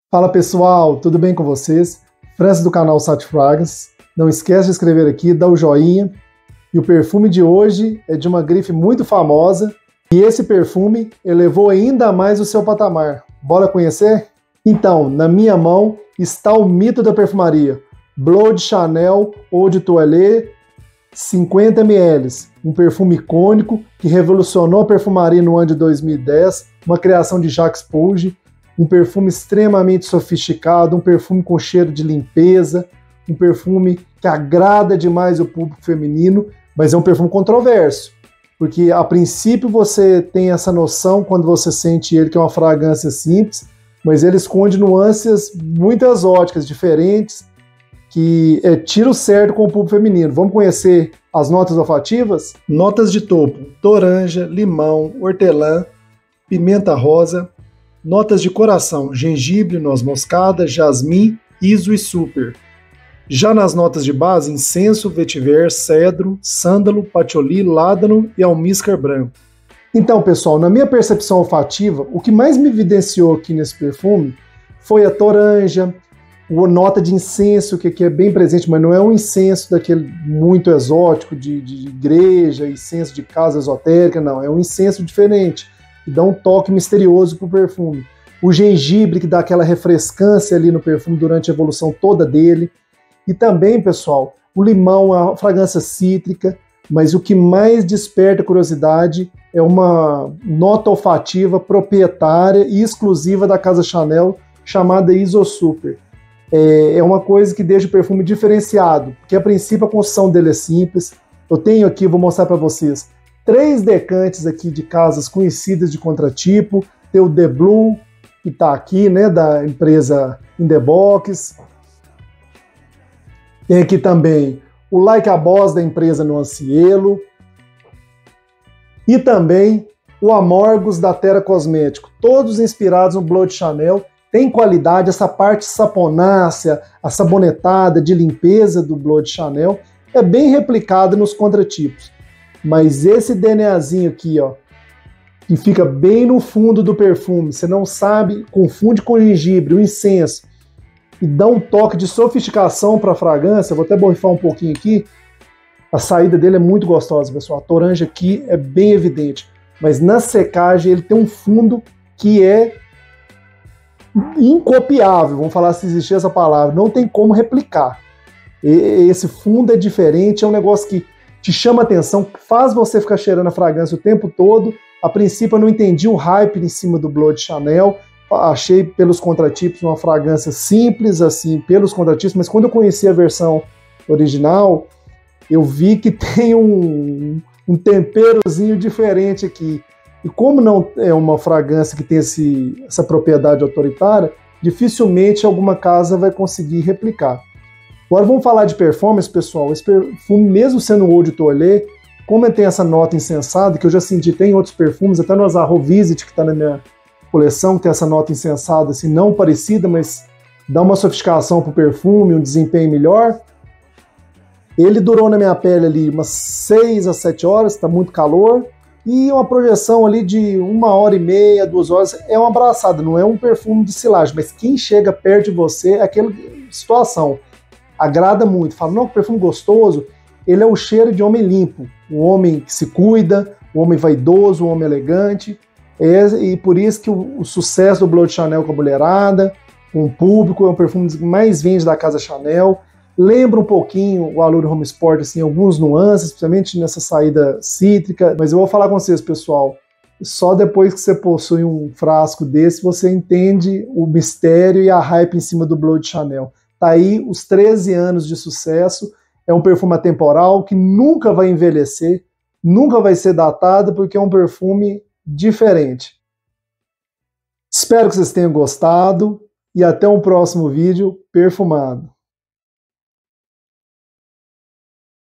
Fala pessoal, tudo bem com vocês? Francis do canal Sat Fragrance. Não esquece de inscrever aqui, dá o joinha. E o perfume de hoje é de uma grife muito famosa. E esse perfume elevou ainda mais o seu patamar. Bora conhecer? Então, na minha mão está o mito da perfumaria. Bleu de Chanel Eau de Toilette 50 ml. Um perfume icônico que revolucionou a perfumaria no ano de 2010. Uma criação de Jacques Pulge. Um perfume extremamente sofisticado, um perfume com cheiro de limpeza, um perfume que agrada demais o público feminino, mas é um perfume controverso, porque a princípio você tem essa noção quando você sente ele que é uma fragrância simples, mas ele esconde nuances muito exóticas, diferentes, que é tiro certo com o público feminino. Vamos conhecer as notas olfativas? Notas de topo: toranja, limão, hortelã, pimenta rosa. Notas de coração: gengibre, noz moscada, jasmim, iso e super. Já nas notas de base: incenso, vetiver, cedro, sândalo, patchouli, ládano e almíscar branco. Então, pessoal, na minha percepção olfativa, o que mais me evidenciou aqui nesse perfume foi a toranja, a nota de incenso, que aqui é bem presente, mas não é um incenso daquele muito exótico de igreja, incenso de casa esotérica, não, é um incenso diferente, que dá um toque misterioso para o perfume. O gengibre, que dá aquela refrescância ali no perfume durante a evolução toda dele. E também, pessoal, o limão, a fragrância cítrica, mas o que mais desperta curiosidade é uma nota olfativa proprietária e exclusiva da Casa Chanel, chamada Iso Super. É uma coisa que deixa o perfume diferenciado, porque a princípio a construção dele é simples. Eu tenho aqui, vou mostrar para vocês, 3 decantes aqui de casas conhecidas de contratipo. Tem o The Blue, que está aqui, né, da empresa In The Box. Tem aqui também o Like a Boss, da empresa Nuancielo. E também o Amorgos, da Terra Cosmético. Todos inspirados no Bleu de Chanel. Tem qualidade, essa parte saponácea, a sabonetada de limpeza do Bleu de Chanel é bem replicada nos contratipos. Mas esse DNAzinho aqui, ó, que fica bem no fundo do perfume, você não sabe, confunde com gengibre, o incenso, e dá um toque de sofisticação para a fragrância. Vou até borrifar um pouquinho aqui. A saída dele é muito gostosa, pessoal. A toranja aqui é bem evidente, mas na secagem ele tem um fundo que é incopiável, vamos falar se existir essa palavra, não tem como replicar. Esse fundo é diferente, é um negócio que te chama atenção, faz você ficar cheirando a fragrância o tempo todo. A princípio eu não entendi o hype em cima do Bleu de Chanel, achei pelos contratipos uma fragrância simples, assim, pelos contratipos, mas quando eu conheci a versão original, eu vi que tem um temperozinho diferente aqui. E como não é uma fragrância que tem essa propriedade autoritária, dificilmente alguma casa vai conseguir replicar. Agora vamos falar de performance, pessoal. Esse perfume, mesmo sendo um Eau de Toilette, como ele tem essa nota incensada, que eu já senti, tem outros perfumes, até no Azarro Visit, que está na minha coleção, que tem essa nota incensada, assim, não parecida, mas dá uma sofisticação para o perfume, um desempenho melhor. Ele durou na minha pele ali umas 6 a 7 horas, está muito calor, e uma projeção ali de 1h30, 2 horas, é uma abraçada, não é um perfume de silagem, mas quem chega perto de você é aquela situação. Agrada muito, fala, não, que perfume gostoso. Ele é o cheiro de homem limpo, um homem que se cuida, um homem vaidoso, um homem elegante, e por isso que o sucesso do Bleu de Chanel com a mulherada, com o público, é um perfume que mais vende da Casa Chanel. Lembra um pouquinho o Allure Home Sport, assim, alguns nuances, principalmente nessa saída cítrica, mas eu vou falar com vocês, pessoal, só depois que você possui um frasco desse, você entende o mistério e a hype em cima do Bleu de Chanel. Tá aí os 13 anos de sucesso, é um perfume atemporal que nunca vai envelhecer, nunca vai ser datado, porque é um perfume diferente. Espero que vocês tenham gostado e até um próximo vídeo perfumado.